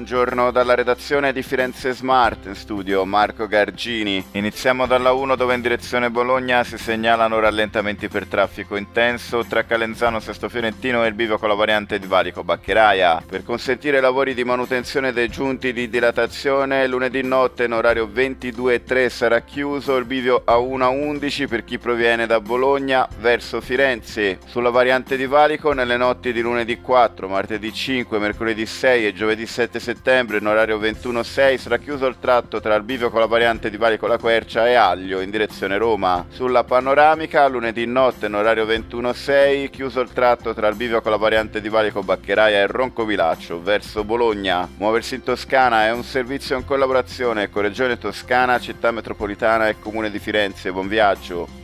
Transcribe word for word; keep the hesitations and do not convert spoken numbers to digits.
Buongiorno dalla redazione di Firenze Smart, in studio Marco Gargini. Iniziamo dalla uno dove in direzione Bologna si segnalano rallentamenti per traffico intenso tra Calenzano Sesto Fiorentino e il bivio con la variante di Valico Baccheraia. Per consentire i lavori di manutenzione dei giunti di dilatazione, lunedì notte in orario ventidue e tre sarà chiuso il bivio A uno A undici per chi proviene da Bologna verso Firenze. Sulla variante di Valico nelle notti di lunedì quattro, martedì cinque, mercoledì sei e giovedì sette settembre in orario ventuno sei sarà chiuso il tratto tra il bivio con la variante di Valico La Quercia e Aglio in direzione Roma. Sulla panoramica lunedì notte in orario ventuno sei chiuso il tratto tra il bivio con la variante di Valico Baccheraia e Roncovilaccio verso Bologna. Muoversi in Toscana è un servizio in collaborazione con Regione Toscana, Città Metropolitana e Comune di Firenze. Buon viaggio!